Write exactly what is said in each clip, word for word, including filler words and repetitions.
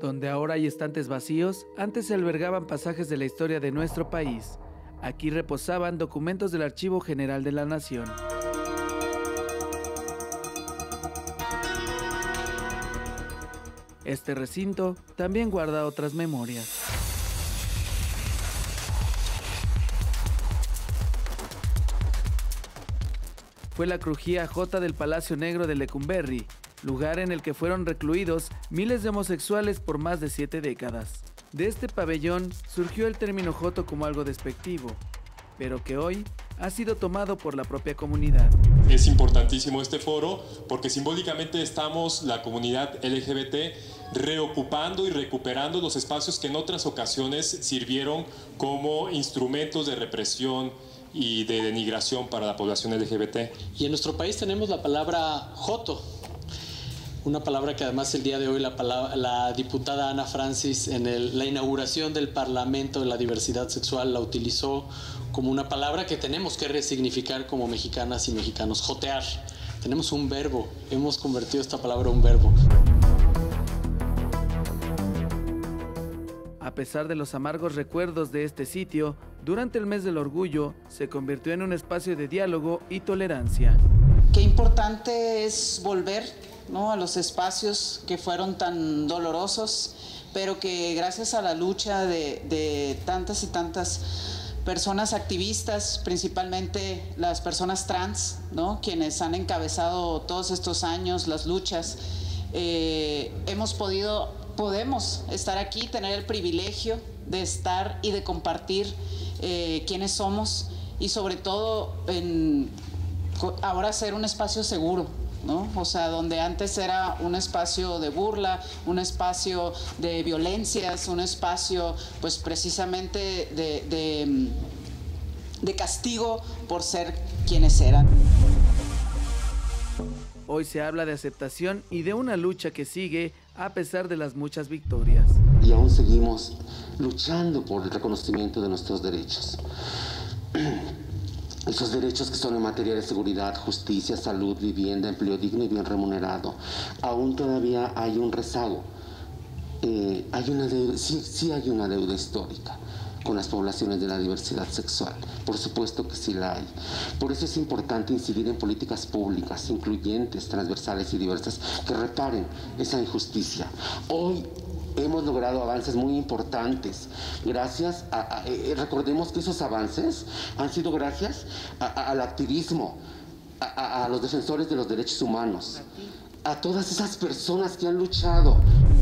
Donde ahora hay estantes vacíos, antes se albergaban pasajes de la historia de nuestro país. Aquí reposaban documentos del Archivo General de la Nación. Este recinto también guarda otras memorias. Fue la crujía J del Palacio Negro de Lecumberri, lugar en el que fueron recluidos miles de homosexuales por más de siete décadas. De este pabellón surgió el término joto como algo despectivo, pero que hoy ha sido tomado por la propia comunidad. Es importantísimo este foro porque simbólicamente estamos, la comunidad L G B T, reocupando y recuperando los espacios que en otras ocasiones sirvieron como instrumentos de represión y de denigración para la población L G B T. Y en nuestro país tenemos la palabra joto, una palabra que además el día de hoy la, palabra, la diputada Ana Francis en el, la inauguración del Parlamento de la Diversidad Sexual la utilizó como una palabra que tenemos que resignificar como mexicanas y mexicanos. Jotear. Tenemos un verbo, hemos convertido esta palabra en un verbo. A pesar de los amargos recuerdos de este sitio, durante el mes del orgullo se convirtió en un espacio de diálogo y tolerancia. Qué importante es volver, ¿no?, a los espacios que fueron tan dolorosos, pero que gracias a la lucha de, de tantas y tantas personas activistas, principalmente las personas trans, ¿no?, quienes han encabezado todos estos años las luchas, eh, hemos podido, podemos estar aquí, tener el privilegio de estar y de compartir eh, quiénes somos y sobre todo en, ahora ser un espacio seguro, ¿no? O sea, donde antes era un espacio de burla, un espacio de violencias, un espacio pues precisamente de, de, de castigo por ser quienes eran. Hoy se habla de aceptación y de una lucha que sigue a pesar de las muchas victorias. Y aún seguimos luchando por el reconocimiento de nuestros derechos. Esos derechos que son en materia de seguridad, justicia, salud, vivienda, empleo digno y bien remunerado. Aún todavía hay un rezago. Eh, hay una deuda, sí, sí hay una deuda histórica con las poblaciones de la diversidad sexual. Por supuesto que sí la hay. Por eso es importante incidir en políticas públicas, incluyentes, transversales y diversas, que reparen esa injusticia. Hoy hemos logrado avances muy importantes, gracias a, a eh, recordemos que esos avances han sido gracias a, a, al activismo, a, a, a los defensores de los derechos humanos, a todas esas personas que han luchado.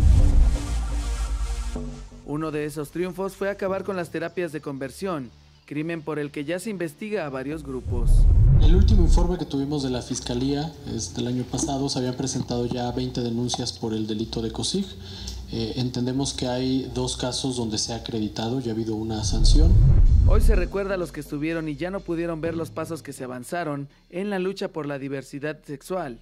Uno de esos triunfos fue acabar con las terapias de conversión, crimen por el que ya se investiga a varios grupos. El último informe que tuvimos de la Fiscalía es del año pasado, se habían presentado ya veinte denuncias por el delito de COSIG. Eh, entendemos que hay dos casos donde se ha acreditado, ya ha habido una sanción. Hoy se recuerda a los que estuvieron y ya no pudieron ver los pasos que se avanzaron en la lucha por la diversidad sexual.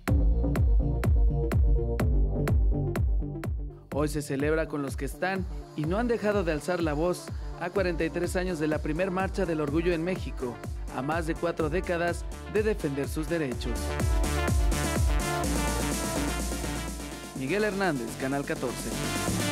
Hoy se celebra con los que están y no han dejado de alzar la voz a cuarenta y tres años de la primer marcha del orgullo en México, a más de cuatro décadas de defender sus derechos. Miguel Hernández, Canal catorce.